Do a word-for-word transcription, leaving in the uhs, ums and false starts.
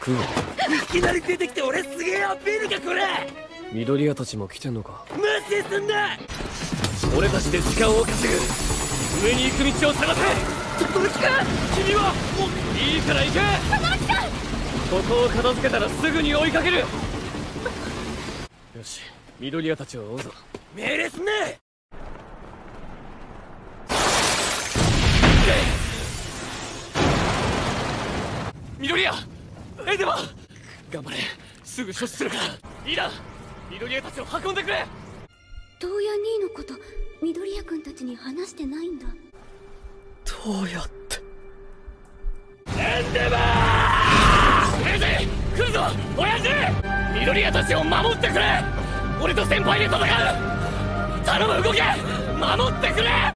服を。いきなり出てきて俺すげえアピールかこれ。緑谷たちも来てんのか。無視すんな。俺たちで時間を稼ぐ。上に行く道を探せ。轟くん、君はもういいから行け。轟くん、ここを片付けたらすぐに追いかける。よし、緑谷たちを追うぞ。命令すんね。緑谷、エデマ、頑張れ。すぐ処置するから。いいな、緑谷たちを運んでくれ。 トウヤ兄のこと緑谷君たちに話してないんだ。 どうやって。エンデバー、先生来るぞ。親父、緑谷たちを守ってくれ。俺と先輩で戦う。頼む、動け。守ってくれ。